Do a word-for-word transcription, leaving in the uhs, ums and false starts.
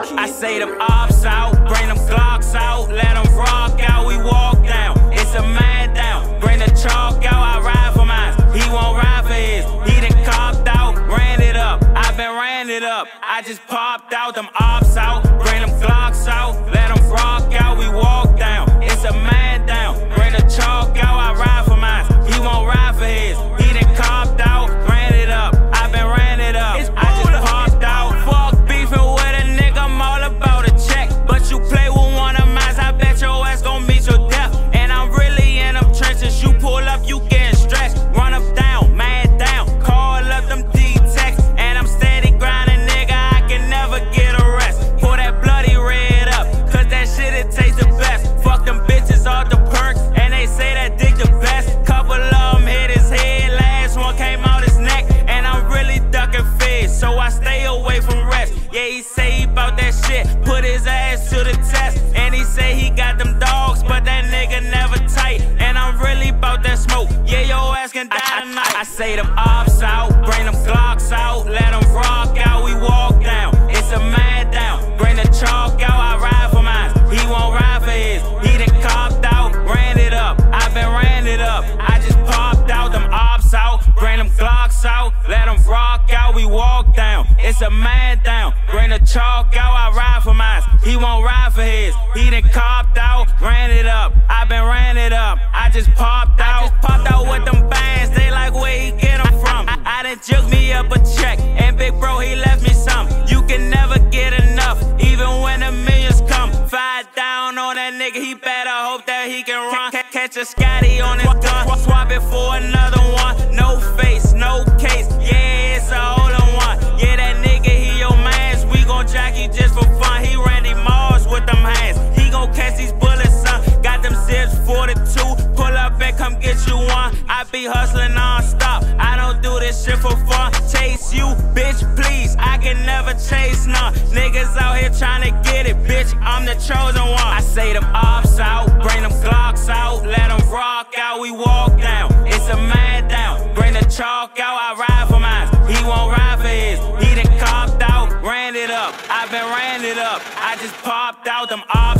I say them ops out, bring them Glocks out, let them rock out, we walk down. It's a man down, bring the chalk out, I ride for mine. He won't ride for his, he done copped out, ran it up. I been ran it up, I just popped out, them ops out, bring them Glocks out, let them rock out, we walk down. It's a man down, bring the chalk out, I ride for mine. He won't ride for his, he done copped out, ran it up. I been ran it up, I just popped out. Fuck beefing with a nigga, I'm all about a check. But you play with one of mine, I bet your ass gon' meet your death. And I'm really in them trenches, you pull up, you getting stretched. Run up down, man down, call up them D-Tex. And I'm steady grinding, nigga, I can never get a rest. Pour that bloody red up, cause that shit, it tastes the best. Fuck them bitches off the perks, and they say that dick the best. Couple of them hit his head, last one came out his neck. And I'm really ducking feds, so I stay away from rest. Yeah, he say he bout that shit, put his ass to the test. And he say he got them dogs, but that nigga never tight. And I'm really bout that smoke, yeah, your ass can die tonight. I, I, I say them ops out, bring them Glocks out, let them rock out, we walk down. It's a man down, bring the chalk out, I ride for mine. He won't ride for his, he done copped out, ran it up. I been ran it up, I just popped out, them ops out, bring them Glocks out, let them rock out, we walk down. It's a man down, bring the chalk out, I ride for mine. He won't ride for his, he done copped out, ran it up. I been ran it up, I just popped out. I just popped out with them bands, they like where he get them from. I, I done juke me up a check, and big bro, he left me some. You can never get enough, even when the millions come. Five down on that nigga, he better hope that he can run. C catch a Scotty on his gun, swap it for another one. No face, no case, yeah, it's a older one. Yeah, that nigga, he your mans, we gon' jack you just for fun. He Randy Moss with them hands, he gon' catch these bullets, son. Got them zips forty-two, pull up and come get you one. I be hustling non-stop, I don't do this shit for fun. Chase you, bitch, please, I can never chase none. Niggas out here tryna get it, bitch, I'm the chosen one. I say them ops out, bring them Glocks out, let them rock out, we walk down. It's a man down, bring the chalk out, I ride for mine. He won't ride for his, he done copped out, ran it up. I been ran it up, I just popped out, them ops